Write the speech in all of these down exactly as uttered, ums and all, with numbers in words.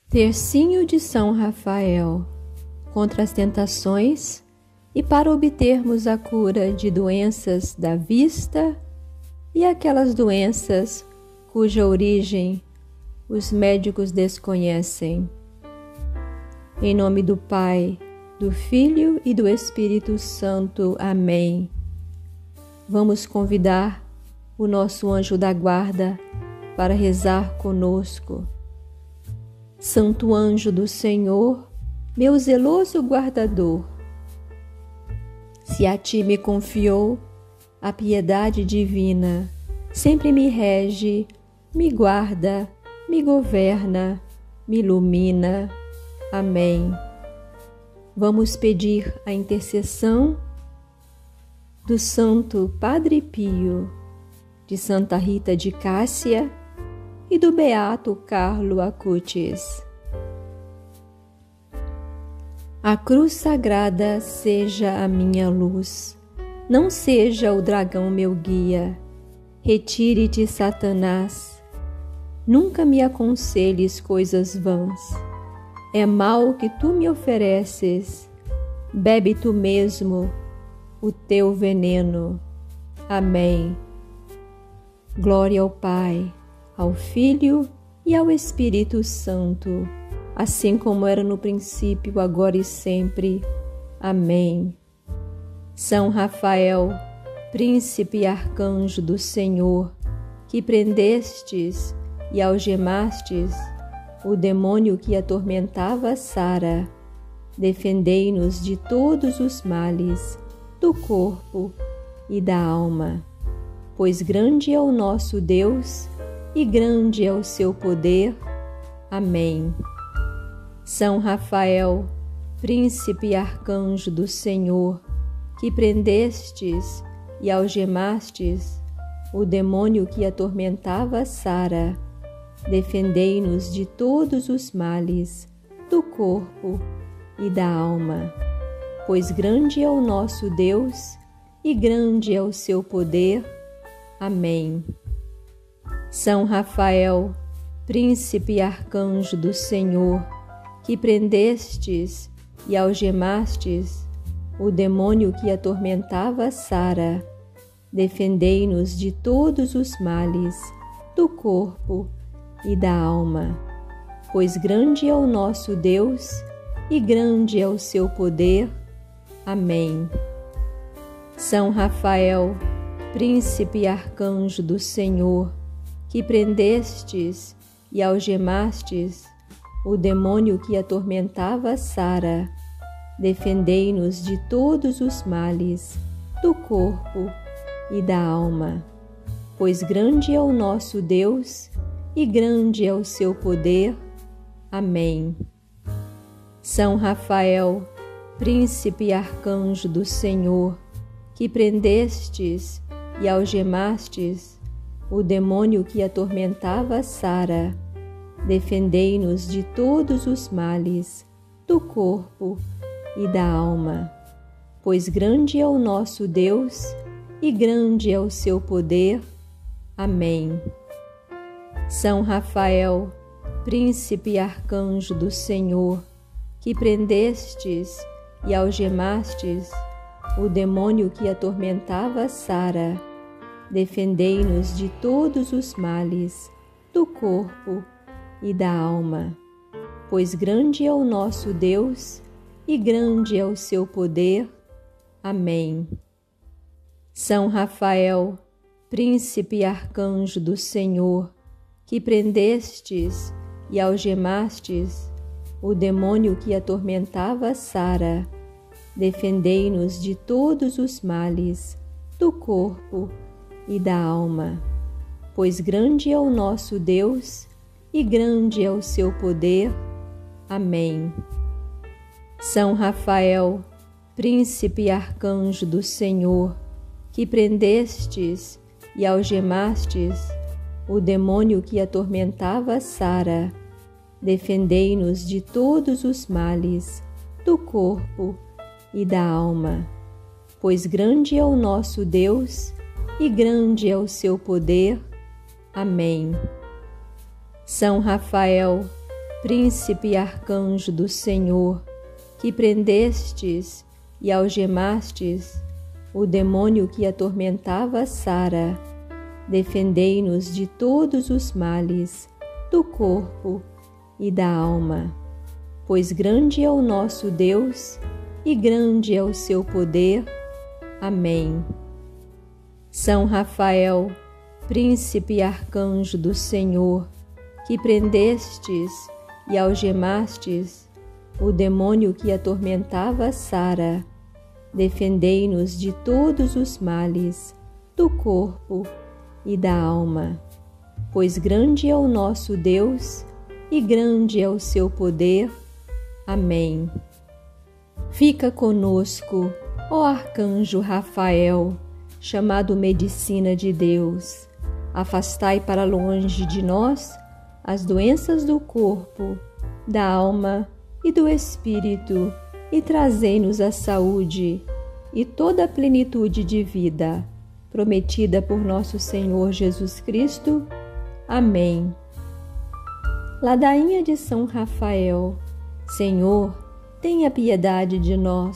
Tercinho de São Rafael, contra as tentações e para obtermos a cura de doenças da vista e aquelas doenças cuja origem os médicos desconhecem. Em nome do Pai, do Filho e do Espírito Santo. Amém. Vamos convidar o nosso anjo da guarda para rezar conosco. Santo anjo do Senhor, meu zeloso guardador, se a ti me confiou a piedade divina, sempre me rege, me guarda, me governa, me ilumina. Amém. Vamos pedir a intercessão do Santo Padre Pio, de Santa Rita de Cássia e do Beato Carlo Acutis. A cruz sagrada seja a minha luz, não seja o dragão meu guia. Retire-te, Satanás, nunca me aconselhes coisas vãs. É mal que tu me ofereces, bebe tu mesmo o teu veneno. Amém. Glória ao Pai, ao Filho e ao Espírito Santo, assim como era no princípio, agora e sempre. Amém. São Rafael, príncipe e arcanjo do Senhor, que prendestes e algemastes o demônio que atormentava Sara, defendei-nos de todos os males do corpo e da alma, pois grande é o nosso Deus e grande é o seu poder. Amém. São Rafael, príncipe e arcanjo do Senhor, que prendestes e algemastes o demônio que atormentava Sara, defendei-nos de todos os males do corpo e da alma, pois grande é o nosso Deus e grande é o seu poder. Amém. São Rafael, príncipe e arcanjo do Senhor, que prendestes e algemastes o demônio que atormentava Sara, defendei-nos de todos os males do corpo e da alma, pois grande é o nosso Deus e grande é o seu poder. Amém. São Rafael, príncipe e arcanjo do Senhor, que prendestes e algemastes o demônio que atormentava Sara, defendei-nos de todos os males do corpo e da alma, pois grande é o nosso Deus e grande é o seu poder. Amém. São Rafael, príncipe e arcanjo do Senhor, que prendestes e algemastes o demônio que atormentava Sara, defendei-nos de todos os males do corpo e da alma, pois grande é o nosso Deus e grande é o seu poder. Amém. São Rafael, príncipe e arcanjo do Senhor, que prendestes e algemastes o demônio que atormentava Sara, defendei-nos de todos os males do corpo e da alma, pois grande é o nosso Deus e grande é o seu poder. Amém. São Rafael, príncipe e arcanjo do Senhor, que prendestes e algemastes o demônio que atormentava Sara, defendei-nos de todos os males do corpo e da alma, pois grande é o nosso Deus e grande é o seu poder. Amém. São Rafael, príncipe e arcanjo do Senhor, que prendestes e algemastes o demônio que atormentava Sara, defendei-nos de todos os males do corpo e da alma, pois grande é o nosso Deus e grande é o seu poder. Amém. São Rafael, príncipe e arcanjo do Senhor, que prendestes e algemastes o demônio que atormentava Sara, defendei-nos de todos os males do corpo e da alma, pois grande é o nosso Deus e grande é o seu poder. Amém. São Rafael, príncipe e arcanjo do Senhor, que prendestes e algemastes o demônio que atormentava Sara, defendei-nos de todos os males do corpo e da alma, pois grande é o nosso Deus e grande é o seu poder. Amém. Fica conosco, ó arcanjo Rafael, chamado Medicina de Deus. Afastai para longe de nós as doenças do corpo, da alma e do espírito, e trazei-nos a saúde e toda a plenitude de vida, prometida por nosso Senhor Jesus Cristo. Amém. Ladainha de São Rafael. Senhor, tenha piedade de nós.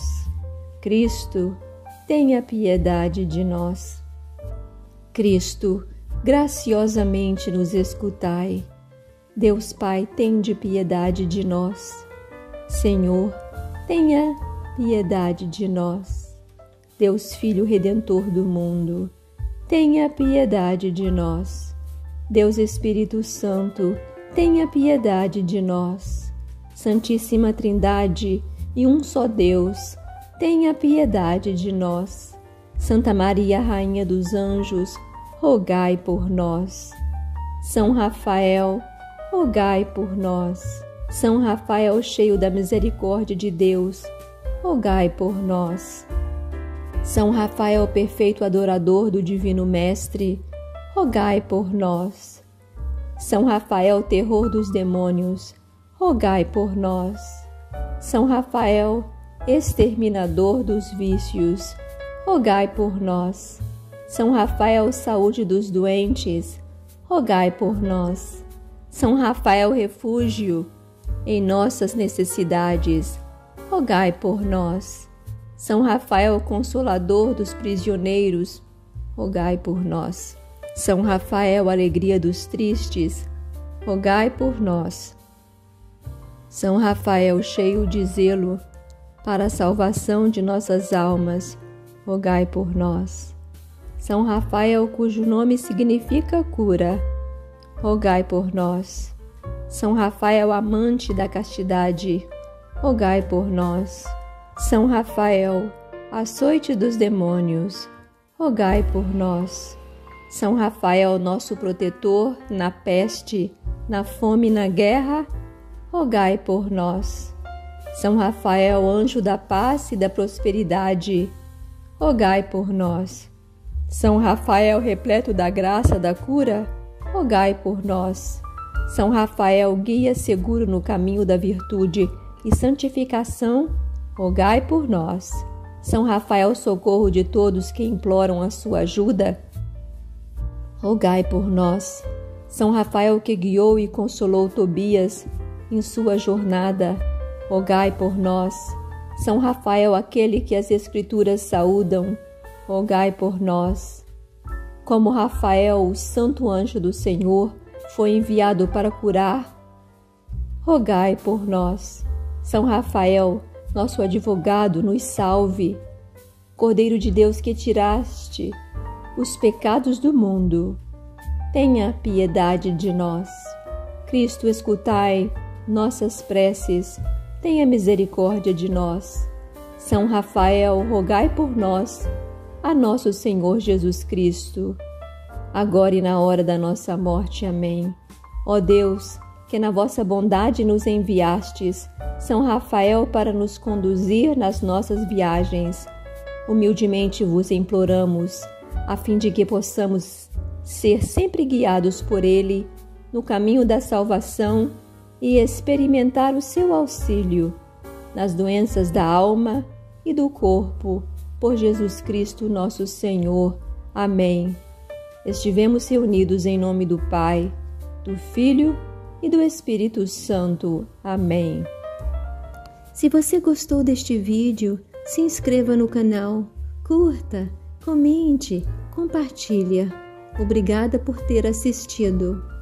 Cristo, tenha piedade de nós. Cristo, graciosamente nos escutai. Deus Pai, tende piedade de nós. Senhor, tenha piedade de nós. Deus Filho Redentor do mundo, tenha piedade de nós. Deus Espírito Santo, tenha piedade de nós. Santíssima Trindade e um só Deus, tenha piedade de nós. Santa Maria, Rainha dos Anjos, rogai por nós. São Rafael, rogai por nós. São Rafael, cheio da misericórdia de Deus, rogai por nós. São Rafael, perfeito adorador do Divino Mestre, rogai por nós. São Rafael, terror dos demônios, rogai por nós. São Rafael, exterminador dos vícios, rogai por nós. São Rafael, saúde dos doentes, rogai por nós. São Rafael, refúgio em nossas necessidades, rogai por nós. São Rafael, consolador dos prisioneiros, rogai por nós. São Rafael, alegria dos tristes, rogai por nós. São Rafael, cheio de zelo para a salvação de nossas almas, rogai por nós. São Rafael, cujo nome significa cura, rogai por nós. São Rafael, amante da castidade, rogai por nós. São Rafael, açoite dos demônios, rogai por nós. São Rafael, nosso protetor na peste, na fome e na guerra, rogai por nós. São Rafael, anjo da paz e da prosperidade, rogai por nós. São Rafael, repleto da graça da cura, rogai por nós. São Rafael, guia seguro no caminho da virtude e santificação, rogai por nós. São Rafael, socorro de todos que imploram a sua ajuda, rogai por nós. São Rafael, que guiou e consolou Tobias em sua jornada, rogai por nós. São Rafael, aquele que as Escrituras saúdam, rogai por nós. Como Rafael, o santo anjo do Senhor, foi enviado para curar, rogai por nós. São Rafael, nosso advogado, nos salve. Cordeiro de Deus, que tiraste os pecados do mundo, tenha piedade de nós. Cristo, escutai nossas preces, tenha misericórdia de nós. São Rafael, rogai por nós, a nosso Senhor Jesus Cristo, agora e na hora da nossa morte. Amém. Ó Deus, que na vossa bondade nos enviastes São Rafael para nos conduzir nas nossas viagens, humildemente vos imploramos, a fim de que possamos ser sempre guiados por ele no caminho da salvação e experimentar o seu auxílio nas doenças da alma e do corpo, por Jesus Cristo nosso Senhor. Amém. Estivemos reunidos em nome do Pai, do Filho e do Espírito Santo. Amém. Se você gostou deste vídeo, se inscreva no canal, curta, comente, compartilha. Obrigada por ter assistido.